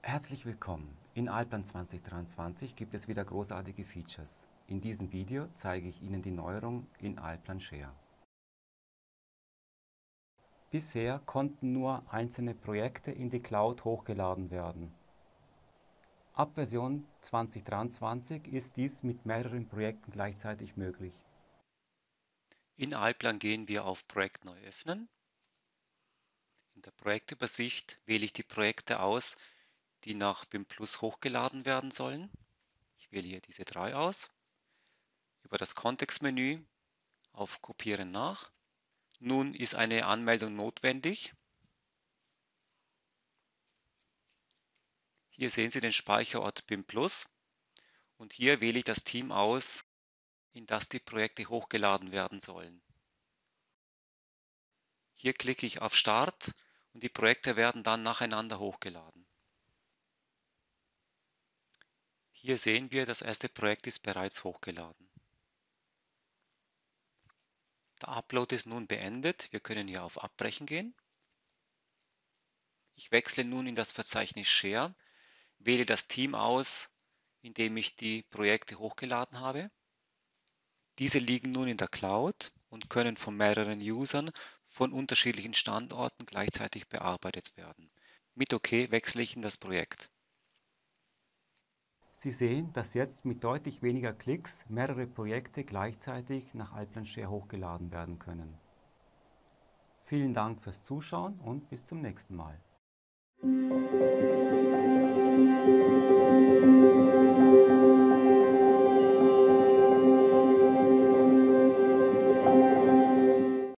Herzlich willkommen! In Allplan 2023 gibt es wieder großartige Features. In diesem Video zeige ich Ihnen die Neuerung in Allplan Share. Bisher konnten nur einzelne Projekte in die Cloud hochgeladen werden. Ab Version 2023 ist dies mit mehreren Projekten gleichzeitig möglich. In Allplan gehen wir auf Projekt neu öffnen. In der Projektübersicht wähle ich die Projekte aus, die nach BIM Plus hochgeladen werden sollen. Ich wähle hier diese 3 aus. Über das Kontextmenü auf Kopieren nach. Nun ist eine Anmeldung notwendig. Hier sehen Sie den Speicherort BIM Plus und hier wähle ich das Team aus, in das die Projekte hochgeladen werden sollen. Hier klicke ich auf Start und die Projekte werden dann nacheinander hochgeladen. Hier sehen wir, das erste Projekt ist bereits hochgeladen. Der Upload ist nun beendet. Wir können hier auf Abbrechen gehen. Ich wechsle nun in das Verzeichnis Share, wähle das Team aus, in dem ich die Projekte hochgeladen habe. Diese liegen nun in der Cloud und können von mehreren Usern von unterschiedlichen Standorten gleichzeitig bearbeitet werden. Mit OK wechsle ich in das Projekt. Sie sehen, dass jetzt mit deutlich weniger Klicks mehrere Projekte gleichzeitig nach Allplan Share hochgeladen werden können. Vielen Dank fürs Zuschauen und bis zum nächsten Mal.